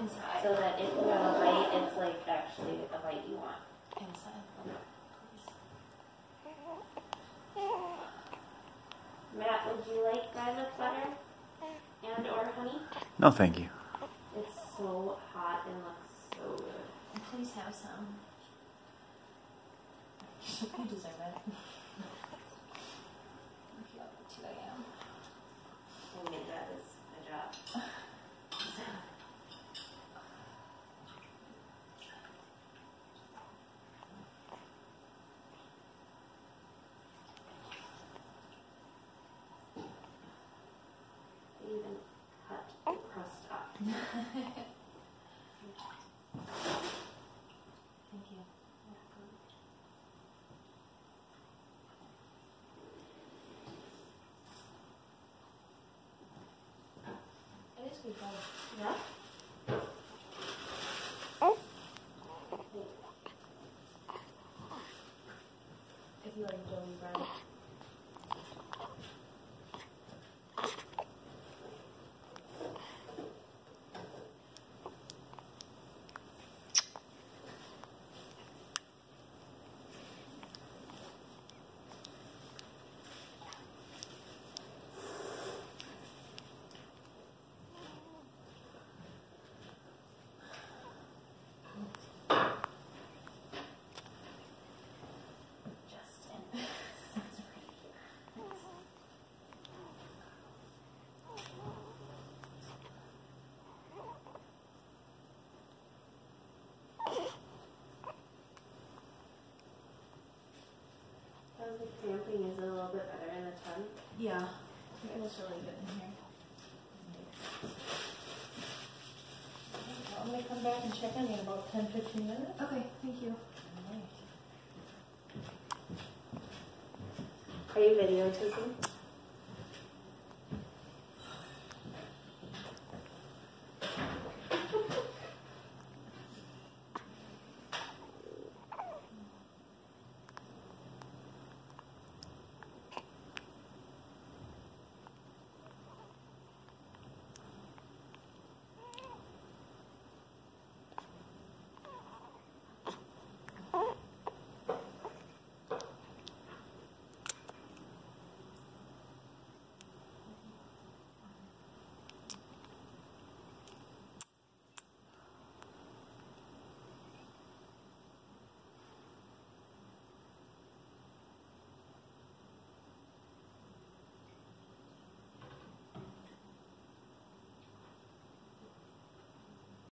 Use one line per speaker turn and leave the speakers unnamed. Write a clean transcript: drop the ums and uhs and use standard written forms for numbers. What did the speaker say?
Inside.
So that if you have a bite, it's like actually the bite you want.
Inside.
Matt, would you like garlic butter and or honey?
No, thank you.
It's so hot and looks so good.
Please have some. I deserve it. I feel like too I am.
I mean, that is my job. I even cut the crust off.
Thank you. It is good bread.
Yeah?
If you like doughy bread. Justin.
How's the cramping? Is it a little bit better in the tub?
Yeah. It feels really good in here. I'm going to come back and check in about 10-15 minutes. Okay, thank you.
Are you videotaping?